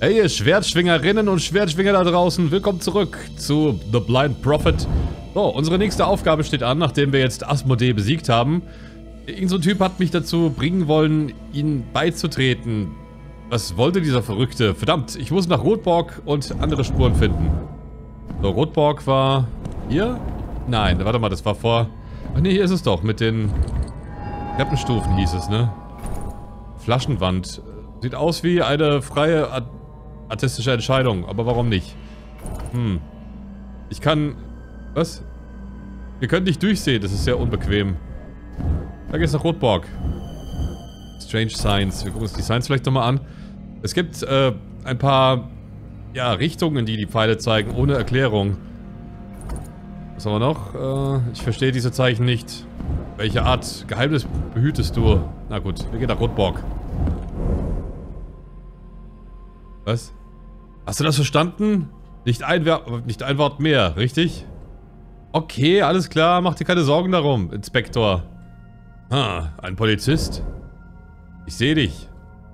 Hey ihr Schwertschwingerinnen und Schwertschwinger da draußen, willkommen zurück zu The Blind Prophet. So, unsere nächste Aufgabe steht an, nachdem wir jetzt Asmodee besiegt haben. Irgend so ein Typ hat mich dazu bringen wollen, ihn beizutreten. Was wollte dieser Verrückte? Verdammt, ich muss nach Rotborg und andere Spuren finden. So, Rotborg war hier? Nein, warte mal, das war vor... Ach nee, hier ist es doch, mit den Treppenstufen hieß es, ne? Flaschenwand. Sieht aus wie eine freie artistische Entscheidung, aber warum nicht? Ich kann... Was? Wir können nicht durchsehen, das ist sehr unbequem. Da geht's nach Rotborg. Strange Signs. Wir gucken uns die Signs vielleicht nochmal an. Es gibt ein paar Richtungen, die die Pfeile zeigen, ohne Erklärung. Was haben wir noch? Ich verstehe diese Zeichen nicht. Welche Art Geheimnis behütest du? Na gut, wir gehen nach Rotborg. Was? Hast du das verstanden? Nicht ein Wort mehr, richtig? Okay, alles klar, mach dir keine Sorgen darum, Inspektor. Ein Polizist? Ich sehe dich.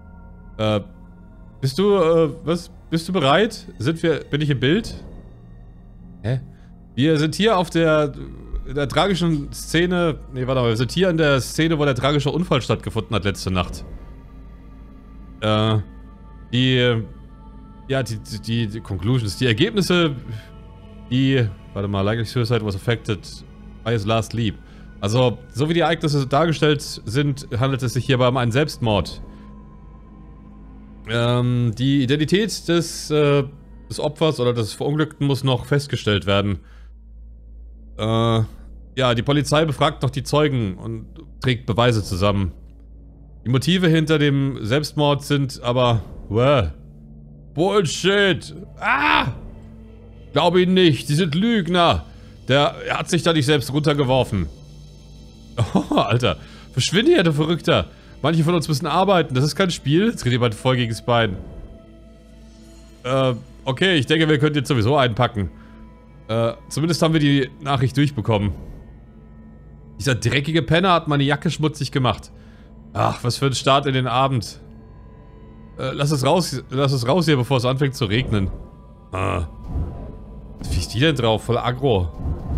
Bist du, was? Bist du bereit? Bin ich im Bild? Hä? Wir sind hier auf der tragischen Szene... Nee, warte mal, wir sind hier in der Szene, wo der tragische Unfall stattgefunden hat letzte Nacht. Die Conclusions, die Ergebnisse, warte mal, likely suicide was affected by his last leap. Also, so wie die Ereignisse dargestellt sind, handelt es sich hierbei um einen Selbstmord. Die Identität des Opfers oder des Verunglückten muss noch festgestellt werden. Die Polizei befragt noch die Zeugen und trägt Beweise zusammen. Die Motive hinter dem Selbstmord sind aber... Bullshit! Glaube ihn nicht, sie sind Lügner! Er hat sich da nicht selbst runtergeworfen. Oh, Alter. Verschwinde hier, du Verrückter! Manche von uns müssen arbeiten, das ist kein Spiel. Jetzt geht jemand voll gegen das Bein. Okay, ich denke, wir können jetzt sowieso einpacken. Zumindest haben wir die Nachricht durchbekommen. Dieser dreckige Penner hat meine Jacke schmutzig gemacht. Ach, was für ein Start in den Abend. Lass es raus hier, bevor es anfängt zu regnen. Wie ist die denn drauf? Voll aggro.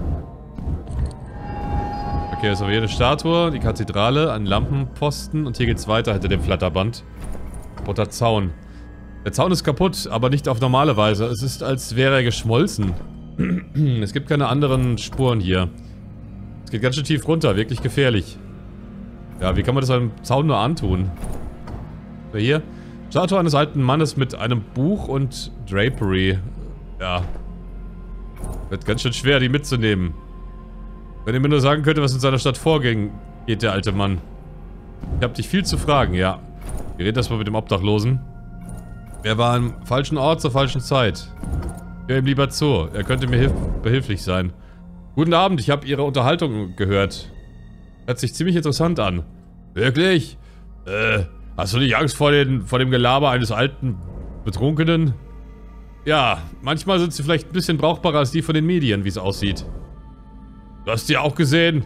Okay, jetzt haben wir hier eine Statue, die Kathedrale, einen Lampenposten und hier geht's weiter hinter dem Flatterband. Kaputter Zaun. Der Zaun ist kaputt, aber nicht auf normale Weise. Es ist, als wäre er geschmolzen. Es gibt keine anderen Spuren hier. Es geht ganz schön tief runter, wirklich gefährlich. Ja, wie kann man das einem Zaun nur antun? Hier. Statue eines alten Mannes mit einem Buch und Drapery. Ja. Wird ganz schön schwer, die mitzunehmen. Wenn ihr mir nur sagen könnte, was in seiner Stadt vorging, geht der alte Mann. Ich hab dich viel zu fragen, ja. Wir reden erstmal mit dem Obdachlosen. Er war am falschen Ort zur falschen Zeit. Ich höre ihm lieber zu. Er könnte mir behilflich sein. Guten Abend, ich habe Ihre Unterhaltung gehört. Hört sich ziemlich interessant an. Wirklich? Hast du nicht Angst vor dem Gelaber eines alten Betrunkenen? Ja, manchmal sind sie vielleicht ein bisschen brauchbarer als die von den Medien, wie es aussieht. Du hast die auch gesehen?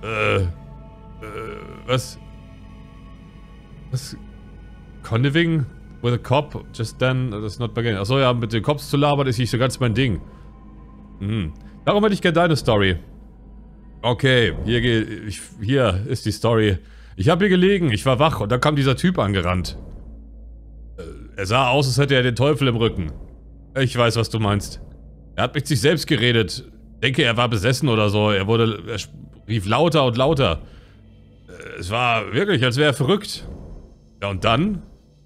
Was? Was? Conniving with a cop just then does not begin. Achso, ja, mit den Cops zu labern ist nicht so ganz mein Ding. Darum hätte ich gerne deine Story. Okay, hier ist die Story. Ich habe hier gelegen, ich war wach und dann kam dieser Typ angerannt. Er sah aus, als hätte er den Teufel im Rücken. Ich weiß, was du meinst. Er hat mit sich selbst geredet. Denke, er war besessen oder so. Er rief lauter und lauter. Es war wirklich, als wäre er verrückt. Ja, und dann?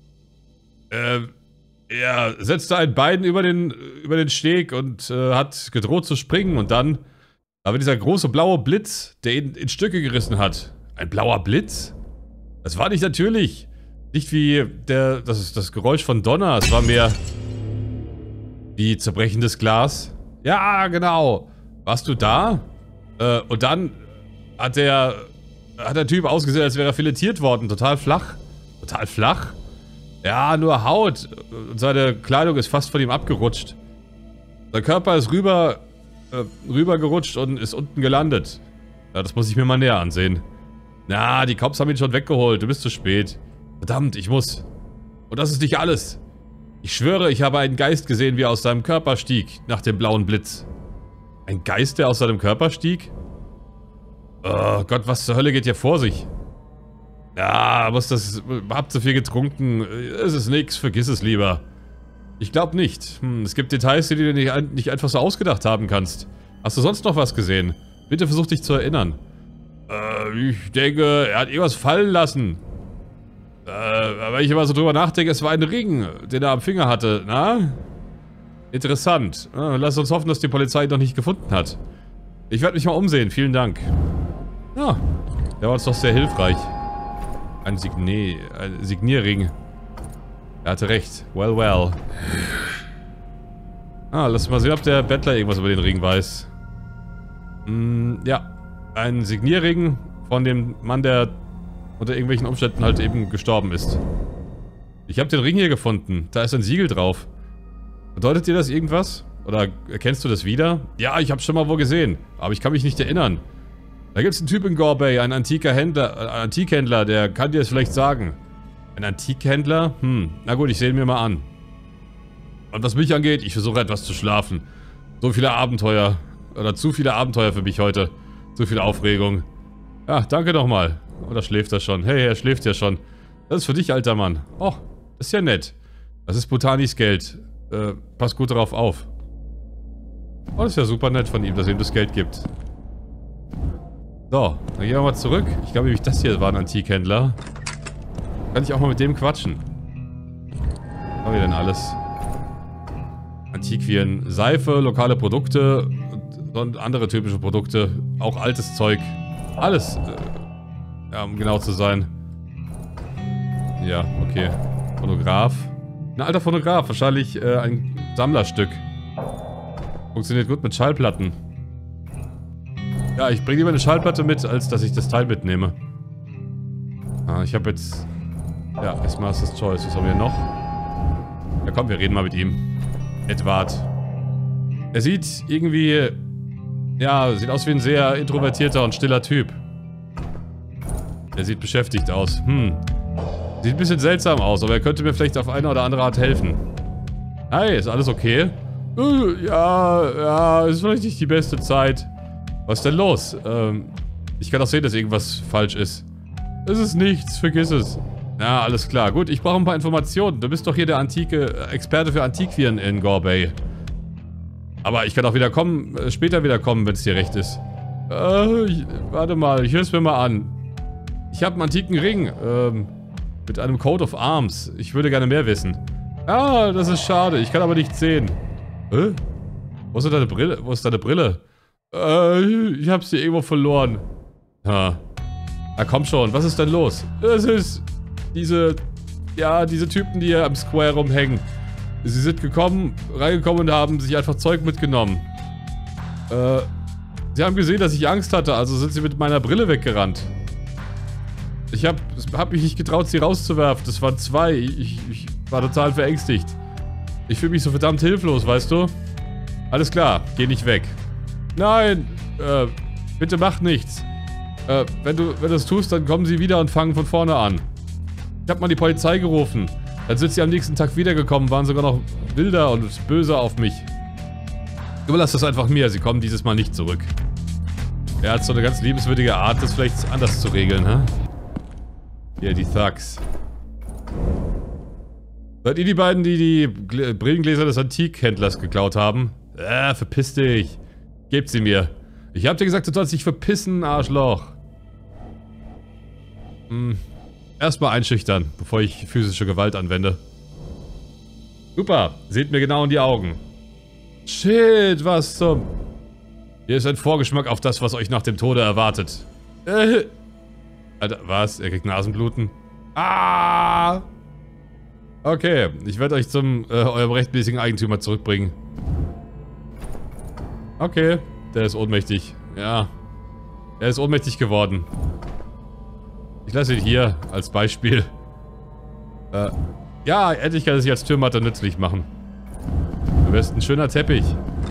Er setzte ein Bein über den Steg und hat gedroht zu springen. Und dann war dieser große blaue Blitz, der ihn in Stücke gerissen hat. Ein blauer Blitz? Das war nicht natürlich. Nicht wie das Geräusch von Donner. Es war mehr wie zerbrechendes Glas. Ja, genau. Warst du da? Und dann hat der Typ ausgesehen, als wäre er filetiert worden. Total flach. Total flach? Ja, nur Haut. Und seine Kleidung ist fast von ihm abgerutscht. Sein Körper ist rübergerutscht und ist unten gelandet. Ja, das muss ich mir mal näher ansehen. Na, die Cops haben ihn schon weggeholt. Du bist zu spät. Verdammt, ich muss. Und das ist nicht alles. Ich schwöre, ich habe einen Geist gesehen, wie er aus seinem Körper stieg, nach dem blauen Blitz. Ein Geist, der aus seinem Körper stieg? Oh Gott, was zur Hölle geht hier vor sich? Ja, hab zu viel getrunken. Es ist nix, vergiss es lieber. Ich glaube nicht. Es gibt Details, die du dir nicht einfach so ausgedacht haben kannst. Hast du sonst noch was gesehen? Bitte versuch dich zu erinnern. Ich denke, er hat irgendwas fallen lassen. Aber wenn ich immer so drüber nachdenke, es war ein Ring, den er am Finger hatte. Na? Interessant. Lass uns hoffen, dass die Polizei ihn noch nicht gefunden hat. Ich werde mich mal umsehen. Vielen Dank. Ja, der war uns doch sehr hilfreich. Ein Signierring. Er hatte recht. Well, well. Lass mal sehen, ob der Bettler irgendwas über den Ring weiß. Ja. Ein Signierring von dem Mann, der unter irgendwelchen Umständen halt eben gestorben ist. Ich habe den Ring hier gefunden. Da ist ein Siegel drauf. Bedeutet dir das irgendwas? Oder erkennst du das wieder? Ja, ich habe schon mal wo gesehen. Aber ich kann mich nicht erinnern. Da gibt es einen Typ in Gore Bay, ein Antikhändler, der kann dir das vielleicht sagen. Ein Antikhändler? Na gut, ich sehe ihn mir mal an. Und was mich angeht, ich versuche etwas zu schlafen. So viele Abenteuer. Oder zu viele Abenteuer für mich heute. Zu viel Aufregung. Ja, danke nochmal. Oder schläft er schon? Hey, er schläft ja schon. Das ist für dich, alter Mann. Oh, das ist ja nett. Das ist Botanis Geld. Pass gut darauf auf. Oh, das ist ja super nett von ihm, dass er ihm das Geld gibt. So, dann gehen wir mal zurück. Ich glaube nämlich, das hier war ein Antikhändler. Kann ich auch mal mit dem quatschen. Was haben wir denn alles? Antiquien, Seife, lokale Produkte und andere typische Produkte. Auch altes Zeug. Alles. Ja, um genau zu sein. Ja, okay. Phonograph. Ein alter Phonograph. Wahrscheinlich ein Sammlerstück. Funktioniert gut mit Schallplatten. Ja, ich bringe lieber eine Schallplatte mit, als dass ich das Teil mitnehme. Ich habe jetzt... Ja, erstmal ist das Choice. Was haben wir noch? Ja komm, wir reden mal mit ihm. Edward. Er sieht irgendwie... Ja, sieht aus wie ein sehr introvertierter und stiller Typ. Er sieht beschäftigt aus. Sieht ein bisschen seltsam aus, aber er könnte mir vielleicht auf eine oder andere Art helfen. Hi, ist alles okay? Ja, ist vielleicht nicht die beste Zeit. Was ist denn los? Ich kann auch sehen, dass irgendwas falsch ist. Es ist nichts, vergiss es. Ja, alles klar. Gut, ich brauche ein paar Informationen. Du bist doch hier der Experte für Antiquien in Gore Bay. Aber ich kann auch wieder kommen, später wieder kommen, wenn es dir recht ist. Warte mal, ich höre es mir mal an. Ich habe einen antiken Ring, mit einem Coat of Arms. Ich würde gerne mehr wissen. Ah, das ist schade. Ich kann aber nichts sehen. Wo ist deine Brille? Wo ist deine Brille? Ich habe sie irgendwo verloren. Na komm schon, was ist denn los? Es ist diese Typen, die hier am Square rumhängen. Sie sind reingekommen und haben sich einfach Zeug mitgenommen. Sie haben gesehen, dass ich Angst hatte, also sind sie mit meiner Brille weggerannt. Ich hab mich nicht getraut, sie rauszuwerfen. Das waren 2. Ich war total verängstigt. Ich fühle mich so verdammt hilflos, weißt du? Alles klar, geh nicht weg. Nein, bitte mach nichts. Wenn du das tust, dann kommen sie wieder und fangen von vorne an. Ich habe mal die Polizei gerufen. Dann sind sie am nächsten Tag wiedergekommen, waren sogar noch wilder und böser auf mich. Überlass das einfach mir, sie kommen dieses Mal nicht zurück. Er hat so eine ganz liebenswürdige Art, das vielleicht anders zu regeln, hä? Hier, die Thugs. Seid ihr die beiden, die Brillengläser des Antikhändlers geklaut haben? Verpiss dich. Gebt sie mir. Ich hab dir gesagt, du sollst dich verpissen, Arschloch. Erstmal einschüchtern, bevor ich physische Gewalt anwende. Super, seht mir genau in die Augen. Shit, was zum... Hier ist ein Vorgeschmack auf das, was euch nach dem Tode erwartet. Alter, was? Er kriegt Nasenbluten? Ah! Okay, ich werde euch zum eurem rechtmäßigen Eigentümer zurückbringen. Okay, der ist ohnmächtig. Ja, er ist ohnmächtig geworden. Ich lasse ihn hier als Beispiel. Ja, endlich kann er sich als Türmatte nützlich machen. Du wärst ein schöner Teppich.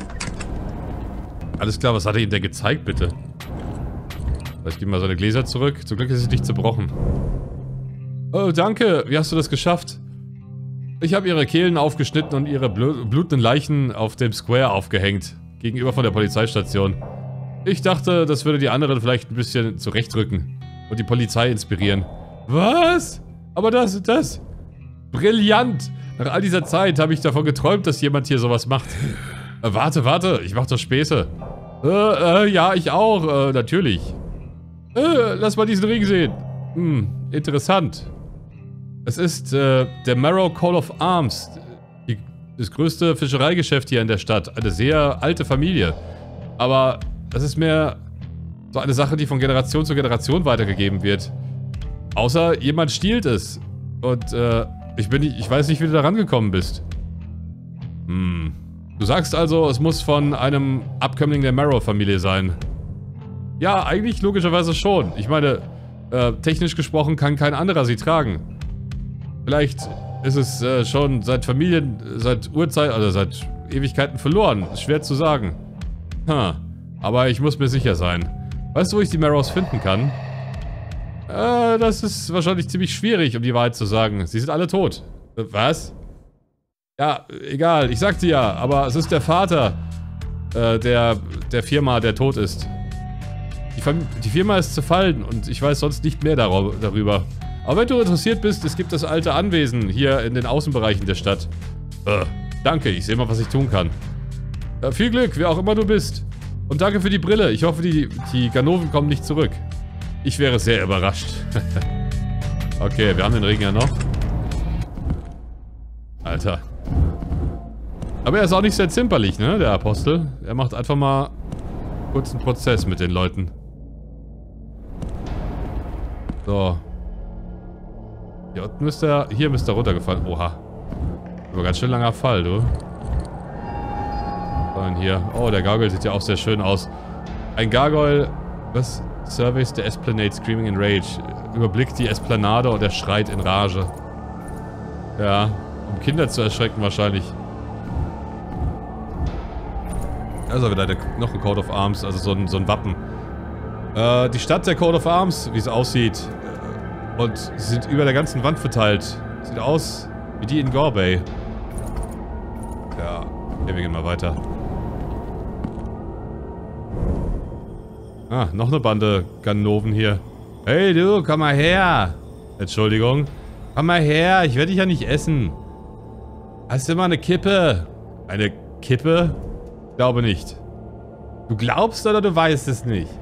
Alles klar, was hat er ihm denn gezeigt, bitte? Ich gebe mal seine Gläser zurück. Zum Glück ist es nicht zerbrochen. Oh, danke. Wie hast du das geschafft? Ich habe ihre Kehlen aufgeschnitten und ihre blutenden Leichen auf dem Square aufgehängt. Gegenüber von der Polizeistation. Ich dachte, das würde die anderen vielleicht ein bisschen zurechtrücken. Und die Polizei inspirieren. Was? Aber das... Brillant! Nach all dieser Zeit habe ich davon geträumt, dass jemand hier sowas macht. Warte, ich mach doch Späße. Ja, ich auch, natürlich. Lass mal diesen Ring sehen. Interessant. Es ist, der Marrow Coat of Arms. Das größte Fischereigeschäft hier in der Stadt. Eine sehr alte Familie. Aber das ist mehr so eine Sache, die von Generation zu Generation weitergegeben wird. Außer jemand stiehlt es. Und, ich weiß nicht, wie du da rangekommen bist. Du sagst also, es muss von einem Abkömmling der Marrow-Familie sein. Ja, eigentlich logischerweise schon. Ich meine, technisch gesprochen kann kein anderer sie tragen. Vielleicht ist es schon seit Urzeit, also seit Ewigkeiten verloren. Ist schwer zu sagen. Aber ich muss mir sicher sein. Weißt du, wo ich die Marrows finden kann? Das ist wahrscheinlich ziemlich schwierig, um die Wahrheit zu sagen. Sie sind alle tot. Was? Ja, egal. Ich sagte ja, aber es ist der Vater der Firma, der tot ist. Die Firma ist zerfallen und ich weiß sonst nicht mehr darüber. Aber wenn du interessiert bist, es gibt das alte Anwesen hier in den Außenbereichen der Stadt. Danke, ich sehe mal, was ich tun kann. Viel Glück, wer auch immer du bist. Und danke für die Brille. Ich hoffe, die Ganoven kommen nicht zurück. Ich wäre sehr überrascht. Okay, wir haben den Ring ja noch. Alter. Aber er ist auch nicht sehr zimperlich, ne, der Apostel. Er macht einfach mal kurz einen Prozess mit den Leuten. So. Hier unten müsste er... Hier müsste er runtergefallen. Oha. Aber ganz schön langer Fall, du. Und hier. Oh, der Gargoyle sieht ja auch sehr schön aus. Ein Gargoyle... Was? Surveys the Esplanade Screaming in Rage. Überblickt die Esplanade und er schreit in Rage. Ja. Um Kinder zu erschrecken wahrscheinlich. Also wieder noch ein Coat of Arms. Also so ein Wappen. Die Stadt der Coat of Arms, wie es aussieht. Und sie sind über der ganzen Wand verteilt. Sieht aus wie die in Gorbey. Ja, okay, wir gehen mal weiter. Ah, noch eine Bande Ganoven hier. Hey du, komm mal her. Entschuldigung. Komm mal her, ich werde dich ja nicht essen. Hast du mal eine Kippe? Eine Kippe? Glaube nicht. Du glaubst oder du weißt es nicht?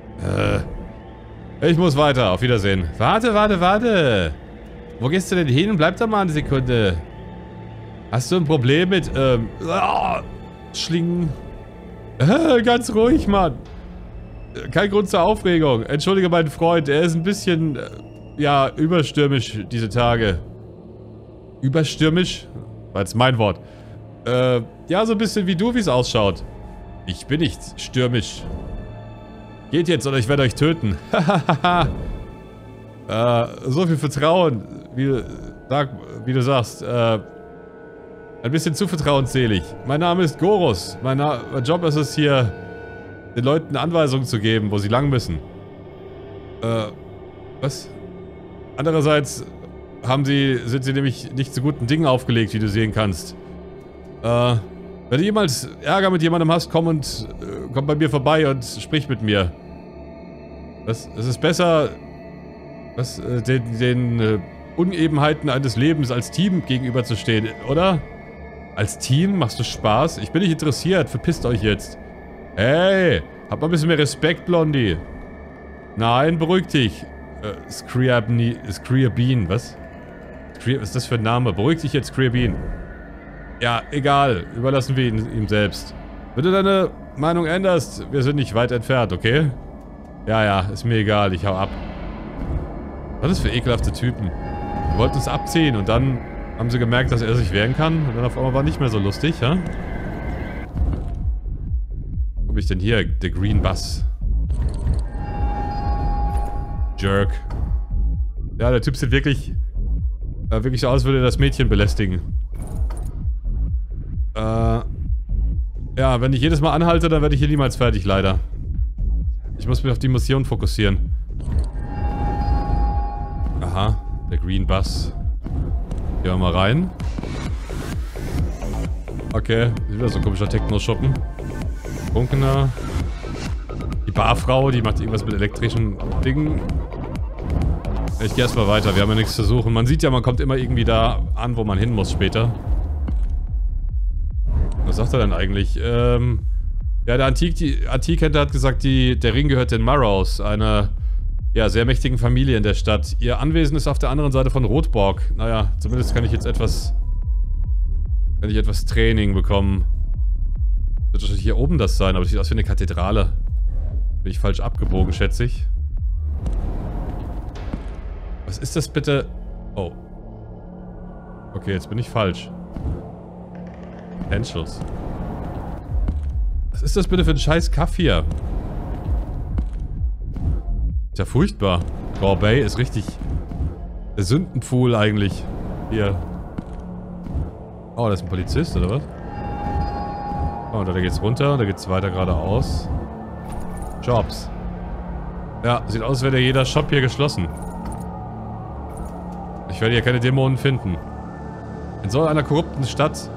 Ich muss weiter. Auf Wiedersehen. Warte. Wo gehst du denn hin? Bleib da mal eine Sekunde. Hast du ein Problem mit, Schlingen? Ganz ruhig, Mann. Kein Grund zur Aufregung. Entschuldige meinen Freund. Er ist ein bisschen, ja, überstürmisch diese Tage. Überstürmisch? War jetzt mein Wort. Ja, so ein bisschen wie du, wie es ausschaut. Ich bin nicht stürmisch. Geht jetzt oder ich werde euch töten. So viel Vertrauen, wie du sagst. Ein bisschen zu vertrauensselig. Mein Name ist Gorus. Mein Job ist es hier, den Leuten Anweisungen zu geben, wo sie lang müssen. Was? Andererseits sind sie nämlich nicht zu guten Dingen aufgelegt, wie du sehen kannst. Wenn du jemals Ärger mit jemandem hast, komm bei mir vorbei und sprich mit mir. Es ist besser, den Unebenheiten eines Lebens als Team gegenüberzustehen, oder? Als Team? Machst du Spaß? Ich bin nicht interessiert, verpisst euch jetzt. Hey, hab mal ein bisschen mehr Respekt, Blondie. Nein, beruhig dich. Scriabin, was? Was ist das für ein Name? Beruhig dich jetzt, Scriabin. Ja, egal. Überlassen wir ihm selbst. Wenn du deine Meinung änderst, wir sind nicht weit entfernt, okay? Ja, ist mir egal. Ich hau ab. Was ist das für ekelhafte Typen? Die wollten es abziehen und dann haben sie gemerkt, dass er sich wehren kann. Und dann auf einmal war nicht mehr so lustig, ja? Wo bin ich denn hier? Der Green Bus. Jerk. Ja, der Typ sieht wirklich so aus, als würde er das Mädchen belästigen. Ja, wenn ich jedes Mal anhalte, dann werde ich hier niemals fertig, leider. Ich muss mich auf die Mission fokussieren. Aha, der Green Bus. Gehen wir mal rein. Okay, wieder so ein komischer Techno-Shoppen. Trunkener. Die Barfrau, die macht irgendwas mit elektrischen Dingen. Ich gehe erstmal weiter, wir haben ja nichts zu suchen. Man sieht ja, man kommt immer irgendwie da an, wo man hin muss später. Was sagt er denn eigentlich? Ja, der Antikhändler hat gesagt, der Ring gehört den Marrows, einer ja, sehr mächtigen Familie in der Stadt. Ihr Anwesen ist auf der anderen Seite von Rotborg. Naja, zumindest kann ich jetzt etwas Training bekommen. Wird wahrscheinlich hier oben das sein, aber das sieht aus wie eine Kathedrale. Bin ich falsch abgebogen, schätze ich. Was ist das bitte? Oh. Okay, jetzt bin ich falsch. Potentials. Was ist das bitte für ein scheiß Kaff hier? Ist ja furchtbar. Gorbey ist richtig der Sündenpfuhl eigentlich. Hier. Oh, da ist ein Polizist, oder was? Oh, da geht's runter, da geht's weiter geradeaus. Jobs. Ja, sieht aus, als wäre jeder Shop hier geschlossen. Ich werde hier keine Dämonen finden. In so einer korrupten Stadt,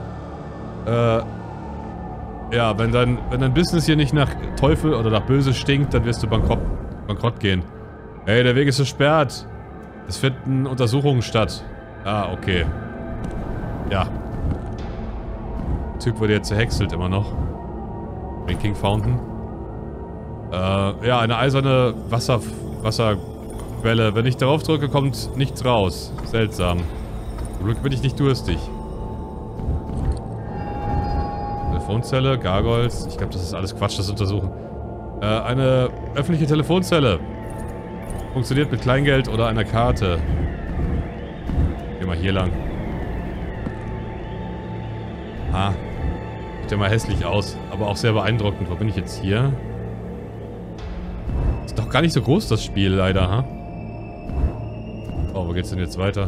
ja, wenn dein Business hier nicht nach Teufel oder nach Böse stinkt, dann wirst du bankrott gehen. Ey, der Weg ist gesperrt. Es finden Untersuchungen statt. Ah, okay. Ja. Der Typ wurde jetzt zerhäckselt immer noch. Drinking Fountain. Ja, eine eiserne Wasserquelle. Wenn ich darauf drücke, kommt nichts raus. Seltsam. Zum Glück bin ich nicht durstig. Telefonzelle, Gargoyles. Ich glaube, das ist alles Quatsch, das untersuchen. Eine öffentliche Telefonzelle. Funktioniert mit Kleingeld oder einer Karte. Geh mal hier lang. Ah. Sieht ja mal hässlich aus, aber auch sehr beeindruckend. Wo bin ich jetzt hier? Ist doch gar nicht so groß, das Spiel, leider, ha? Oh, wo geht's denn jetzt weiter?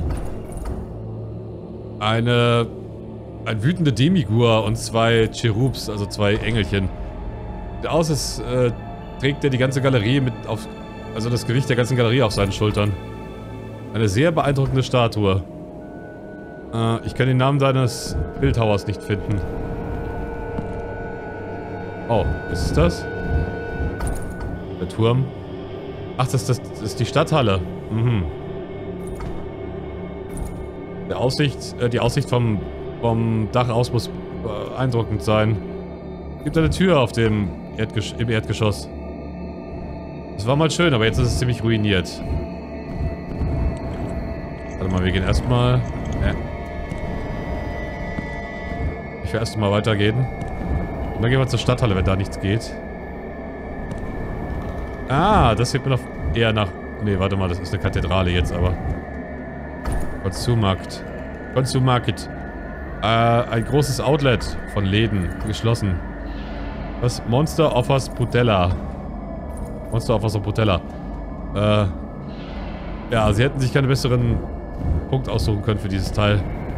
Ein wütender Demigur und zwei Cherubs, also zwei Engelchen. Sieht aus, als trägt er die ganze Galerie also das Gewicht der ganzen Galerie auf seinen Schultern. Eine sehr beeindruckende Statue. Ich kann den Namen deines Bildhauers nicht finden. Oh, was ist das? Der Turm. Ach, das ist die Stadthalle. Mhm. Die Aussicht vom Dach aus muss beeindruckend sein. Es gibt eine Tür auf dem im Erdgeschoss. Das war mal schön, aber jetzt ist es ziemlich ruiniert. Warte mal, wir gehen erstmal. Ich will erstmal weitergehen. Und dann gehen wir zur Stadthalle, wenn da nichts geht. Ah, das sieht mir doch eher nach... Nee, warte mal, das ist eine Kathedrale jetzt, aber... Konsummarkt. Konsummarkt. Ein großes Outlet von Läden. Geschlossen. Was? Monster offers Putella. Monster offers Putella. Ja, sie hätten sich keinen besseren Punkt aussuchen können für dieses Teil.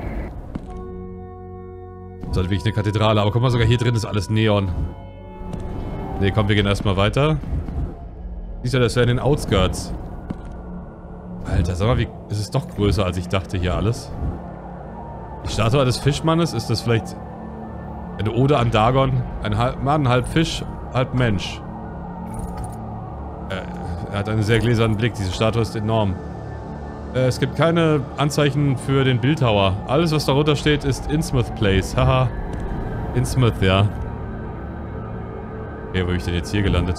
Das ist halt wirklich eine Kathedrale. Aber guck mal, sogar hier drin ist alles Neon. Ne, komm, wir gehen erstmal weiter. Siehst du, das ist ja in den Outskirts. Alter, sag mal, wie... Es ist doch größer, als ich dachte hier alles. Die Statue des Fischmannes, ist das vielleicht eine Ode an Dagon? Ein Mann, halb Fisch, halb Mensch. Er hat einen sehr gläsernen Blick, diese Statue ist enorm. Es gibt keine Anzeichen für den Bildhauer. Alles, was darunter steht, ist Innsmouth Place. Haha. Innsmouth, ja. Okay, wo bin ich denn jetzt hier gelandet?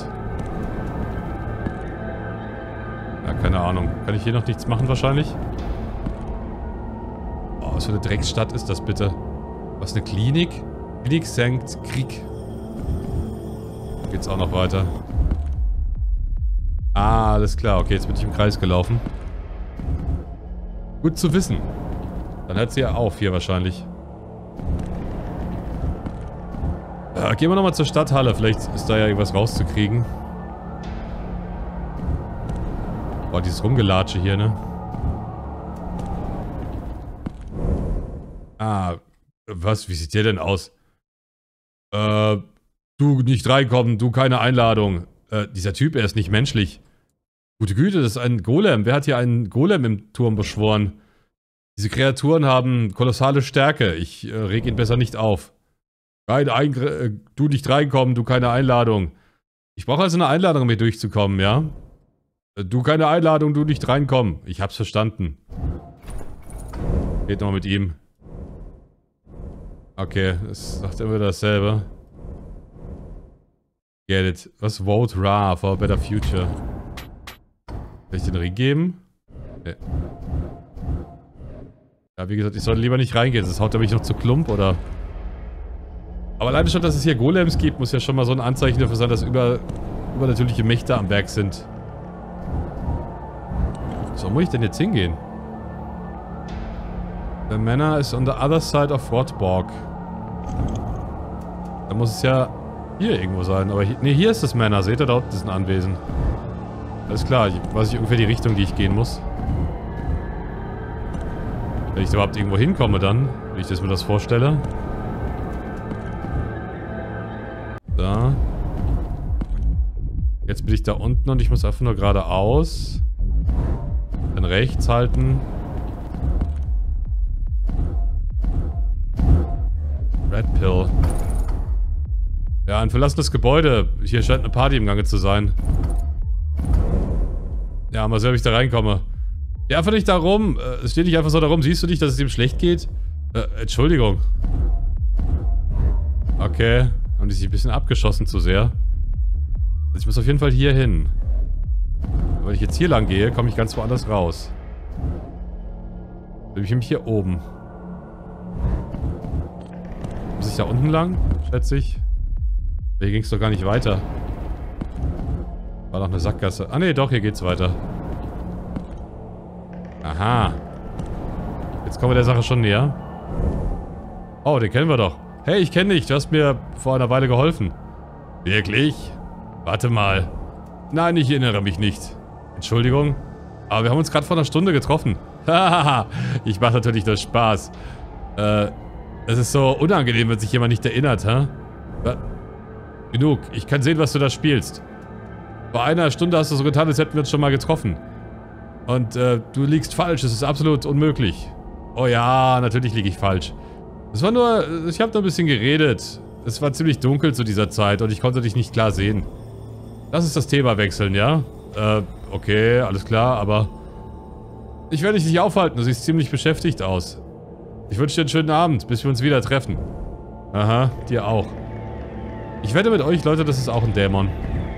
Ja, keine Ahnung. Kann ich hier noch nichts machen wahrscheinlich? Oh, was für eine Drecksstadt ist das bitte? Was, eine Klinik? Klinik St. Krieg. Geht's auch noch weiter. Ah, alles klar. Okay, jetzt bin ich im Kreis gelaufen. Gut zu wissen. Dann hört sie ja auf hier wahrscheinlich. Gehen wir nochmal zur Stadthalle. Vielleicht ist da ja irgendwas rauszukriegen. Boah, dieses Rumgelatsche hier, ne? Ah, was? Wie sieht der denn aus? Du nicht reinkommen, du keine Einladung. Dieser Typ, er ist nicht menschlich. Gute Güte, das ist ein Golem. Wer hat hier einen Golem im Turm beschworen? Diese Kreaturen haben kolossale Stärke. Ich reg ihn besser nicht auf. Du nicht reinkommen, du keine Einladung. Ich brauche also eine Einladung, um hier durchzukommen, ja? Du keine Einladung, du nicht reinkommen. Ich hab's verstanden. Geht noch mit ihm. Okay, es sagt immer dasselbe. Get it. Was? Vote Ra for a better future. Soll ich den Ring geben? Nee. Ja, wie gesagt, ich sollte lieber nicht reingehen. Das haut er mich noch zu Klump, oder? Aber alleine schon, dass es hier Golems gibt, muss ja schon mal so ein Anzeichen dafür sein, dass übernatürliche Mächte am Werk sind. So, wo muss ich denn jetzt hingehen? The manor is on the other side of Rotborg. Da muss es ja hier irgendwo sein. Aber hier, nee, hier ist das Manor. Seht ihr, da unten ist ein Anwesen. Alles klar, weiß ich ungefähr die Richtung, die ich gehen muss. Wenn ich da überhaupt irgendwo hinkomme dann, wie ich mir das vorstelle. Da. Jetzt bin ich da unten und ich muss einfach nur geradeaus. Dann rechts halten. Red Pill. Ja, ein verlassenes Gebäude. Hier scheint eine Party im Gange zu sein. Ja, mal sehen, ob ich da reinkomme. Ja, einfach nicht darum. Es steht nicht einfach so darum. Siehst du nicht, dass es ihm schlecht geht? Entschuldigung. Okay. Haben die sich ein bisschen abgeschossen zu sehr. Also ich muss auf jeden Fall hier hin. Wenn ich jetzt hier lang gehe, komme ich ganz woanders raus. Bin ich nämlich hier oben. Muss ich da unten lang? Schätze ich. Hier ging es doch gar nicht weiter. War doch eine Sackgasse. Ah ne, doch, hier geht's weiter. Aha. Jetzt kommen wir der Sache schon näher. Oh, den kennen wir doch. Hey, ich kenne dich. Du hast mir vor einer Weile geholfen. Wirklich? Warte mal. Nein, ich erinnere mich nicht. Entschuldigung. Aber wir haben uns gerade vor einer Stunde getroffen. Hahaha. Ich mache natürlich nur Spaß. Es ist so unangenehm, wenn sich jemand nicht erinnert, hä? Genug. Ich kann sehen, was du da spielst. Vor einer Stunde hast du so getan, als hätten wir uns schon mal getroffen. Und du liegst falsch. Es ist absolut unmöglich. Oh ja, natürlich liege ich falsch. Es war nur... Ich habe nur ein bisschen geredet. Es war ziemlich dunkel zu dieser Zeit und ich konnte dich nicht klar sehen. Lass uns das Thema wechseln, ja? Okay, alles klar, aber... Ich werde dich nicht aufhalten. Du siehst ziemlich beschäftigt aus. Ich wünsche dir einen schönen Abend, bis wir uns wieder treffen. Aha, dir auch. Ich wette mit euch, Leute, das ist auch ein Dämon.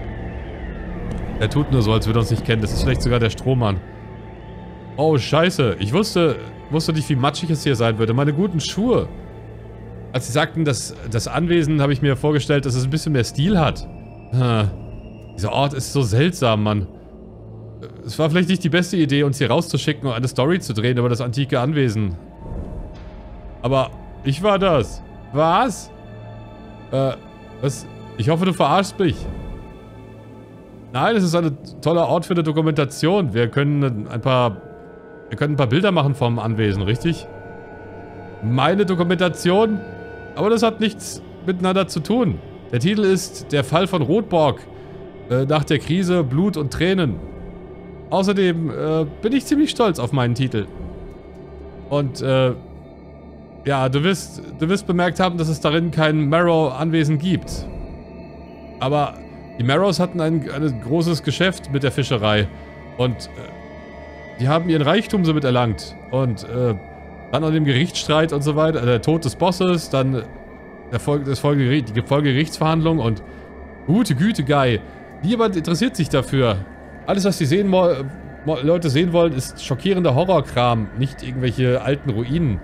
Er tut nur so, als würde er uns nicht kennen. Das ist vielleicht sogar der Strohmann. Oh, scheiße. Ich wusste nicht, wie matschig es hier sein würde. Meine guten Schuhe. Als sie sagten, das Anwesen, habe ich mir vorgestellt, dass es ein bisschen mehr Stil hat. Dieser Ort ist so seltsam, Mann. Es war vielleicht nicht die beste Idee, uns hier rauszuschicken und eine Story zu drehen über das antike Anwesen. Aber ich war das. Was? Was? Ich hoffe, du verarschst mich. Nein, es ist ein toller Ort für eine Dokumentation. Wir können ein paar Bilder machen vom Anwesen, richtig? Meine Dokumentation? Aber das hat nichts miteinander zu tun. Der Titel ist Der Fall von Rotborg. Nach der Krise, Blut und Tränen. Außerdem bin ich ziemlich stolz auf meinen Titel. Und ja, du wirst bemerkt haben, dass es darin kein Marrow-Anwesen gibt. Aber die Marrows hatten ein großes Geschäft mit der Fischerei. Und die haben ihren Reichtum somit erlangt. Und dann an dem Gerichtsstreit und so weiter, der Tod des Bosses, dann die Folgegerichtsverhandlung und gute Güte, Guy. Niemand interessiert sich dafür. Alles, was die Leute sehen wollen, ist schockierender Horrorkram, nicht irgendwelche alten Ruinen.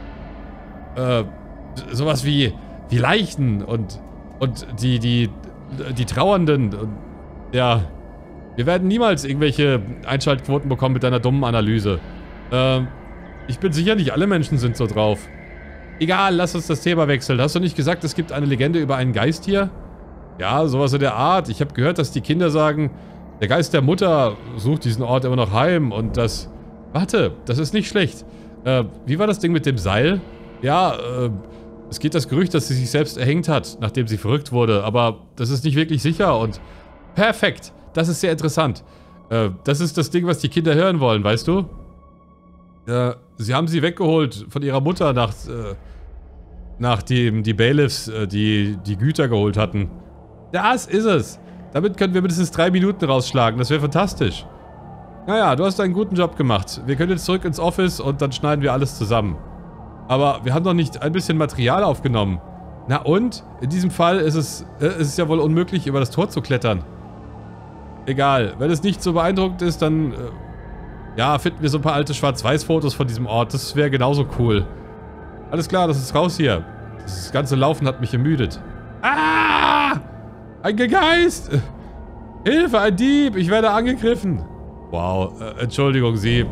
Sowas wie Leichen und die Trauernden. Und, ja, wir werden niemals irgendwelche Einschaltquoten bekommen mit deiner dummen Analyse. Ich bin sicher, nicht alle Menschen sind so drauf. Egal, lass uns das Thema wechseln. Hast du nicht gesagt, es gibt eine Legende über einen Geist hier? Ja, sowas in der Art. Ich habe gehört, dass die Kinder sagen, der Geist der Mutter sucht diesen Ort immer noch heim und das... Warte, das ist nicht schlecht. Wie war das Ding mit dem Seil? Ja, es geht das Gerücht, dass sie sich selbst erhängt hat, nachdem sie verrückt wurde, aber das ist nicht wirklich sicher und... Perfekt, das ist sehr interessant. Das ist das Ding, was die Kinder hören wollen, weißt du? Sie haben sie weggeholt von ihrer Mutter Nachdem die Bailiffs die Güter geholt hatten. Das ist es. Damit könnten wir mindestens 3 Minuten rausschlagen. Das wäre fantastisch. Naja, du hast einen guten Job gemacht. Wir können jetzt zurück ins Office und dann schneiden wir alles zusammen. Aber wir haben doch nicht ein bisschen Material aufgenommen. Na und? In diesem Fall ist es ja wohl unmöglich, über das Tor zu klettern. Egal. Wenn es nicht so beeindruckend ist, dann ja, finden wir so ein paar alte Schwarz-Weiß-Fotos von diesem Ort. Das wäre genauso cool. Alles klar, das ist raus hier. Das ganze Laufen hat mich ermüdet. Ah! Ein Geist! Hilfe, ein Dieb! Ich werde angegriffen! Wow, Entschuldigung, Sie.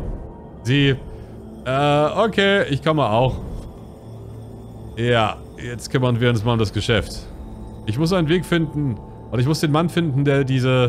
Okay, ich komme auch. Ja, jetzt kümmern wir uns mal um das Geschäft. Ich muss einen Weg finden. Und ich muss den Mann finden, der der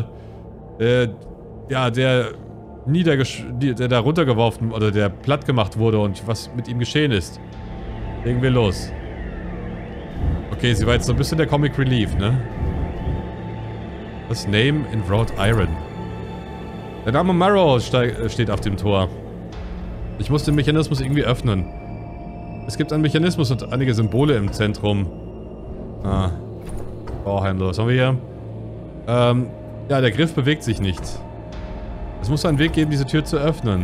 da runtergeworfen oder der platt gemacht wurde und was mit ihm geschehen ist. Legen wir los. Okay, sie war jetzt so ein bisschen der Comic Relief, ne? Das Name in Wrought Iron. Der Name Marrow steht auf dem Tor. Ich muss den Mechanismus irgendwie öffnen. Es gibt einen Mechanismus und einige Symbole im Zentrum. Ah. Bauhändler, was haben wir hier? Ja, der Griff bewegt sich nicht. Es muss einen Weg geben, diese Tür zu öffnen.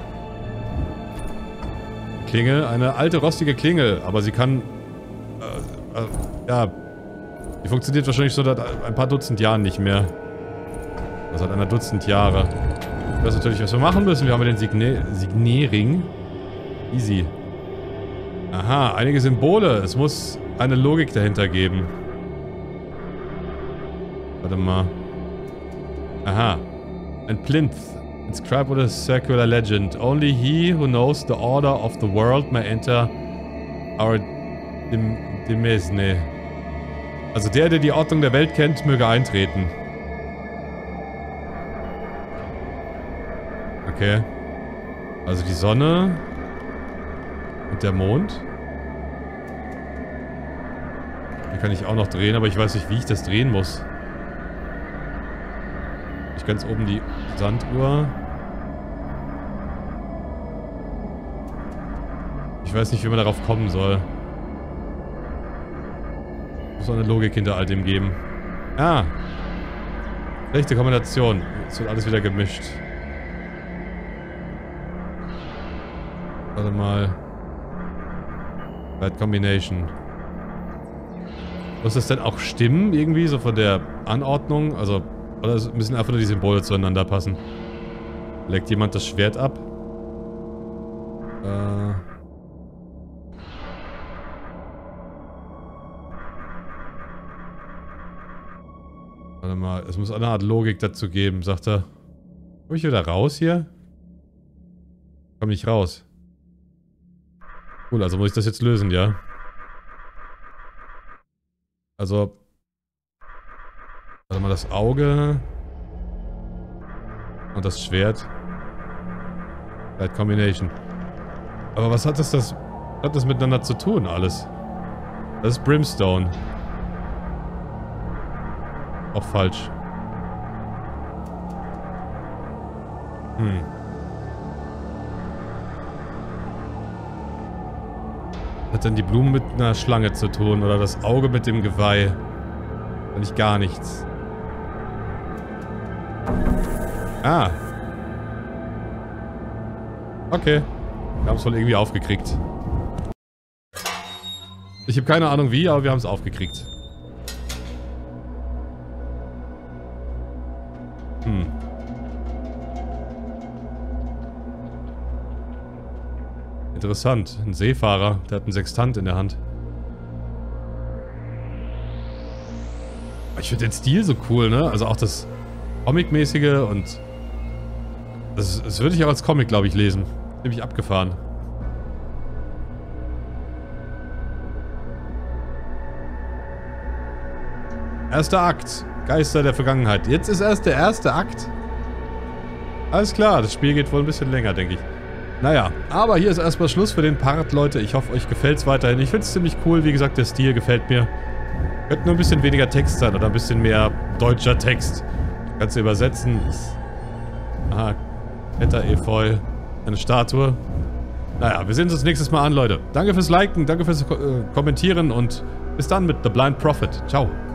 Klingel, eine alte rostige Klingel, aber sie kann... ja... Die funktioniert wahrscheinlich so seit ein paar Dutzend Jahren nicht mehr. Also seit einer Dutzend Jahre. Das ist natürlich, was wir machen müssen. Wir haben den Signierring. Easy. Aha, einige Symbole. Es muss eine Logik dahinter geben. Warte mal. Aha. Ein Plinth. Inscribed with a circular legend. Only he who knows the order of the world may enter our Demesne. Also der die Ordnung der Welt kennt, möge eintreten. Okay. Also die Sonne und der Mond. Hier kann ich auch noch drehen, aber ich weiß nicht, wie ich das drehen muss. Ich ganz oben die Sanduhr. Ich weiß nicht, wie man darauf kommen soll. Muss eine Logik hinter all dem geben. Ah! Rechte Kombination. Jetzt wird alles wieder gemischt. Warte mal. Bad Combination. Muss das denn auch stimmen, irgendwie, so von der Anordnung? Also, oder müssen einfach nur die Symbole zueinander passen? Legt jemand das Schwert ab? Warte mal, es muss eine Art Logik dazu geben, sagt er. Komm ich wieder raus hier? Komm nicht raus. Cool, also muss ich das jetzt lösen, ja? Also... Warte mal, das Auge... Und das Schwert. Right Combination. Aber was hat das miteinander zu tun, alles? Das ist Brimstone. Auch falsch. Hat denn die Blume mit einer Schlange zu tun? Oder das Auge mit dem Geweih? Eigentlich gar nichts. Ah. Okay. Wir haben es wohl irgendwie aufgekriegt. Ich habe keine Ahnung wie, aber wir haben es aufgekriegt. Interessant. Ein Seefahrer. Der hat einen Sextant in der Hand. Ich finde den Stil so cool, ne? Also auch das Comic-mäßige und... Das würde ich auch als Comic, glaube ich, lesen. Ziemlich abgefahren. Erster Akt. Geister der Vergangenheit. Jetzt ist erst der erste Akt. Alles klar, das Spiel geht wohl ein bisschen länger, denke ich. Naja, aber hier ist erstmal Schluss für den Part, Leute. Ich hoffe, euch gefällt es weiterhin. Ich finde es ziemlich cool. Wie gesagt, der Stil gefällt mir. Könnte nur ein bisschen weniger Text sein oder ein bisschen mehr deutscher Text. Kannst du übersetzen. Aha, Blätter, Efeu. Eine Statue. Naja, wir sehen uns nächstes Mal an, Leute. Danke fürs Liken, danke fürs Kommentieren und bis dann mit The Blind Prophet. Ciao.